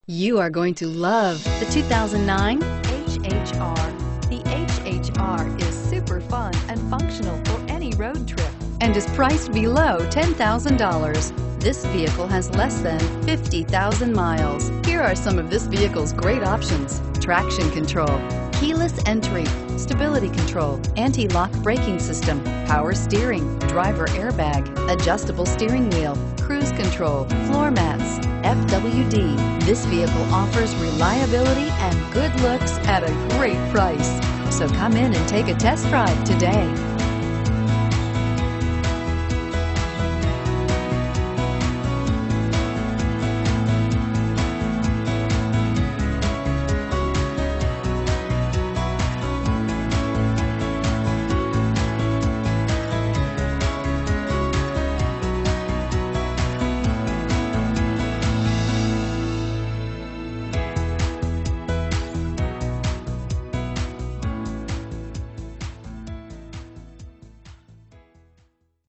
You are going to love the 2009 HHR. The HHR is super fun and functional for any road trip and is priced below $10,000. This vehicle has less than 50,000 miles. Here are some of this vehicle's great options: traction control, keyless entry, stability control, anti-lock braking system, power steering, driver airbag, adjustable steering wheel, cruise control, floor mats, FWD. This vehicle offers reliability and good looks at a great price. So come in and take a test drive today.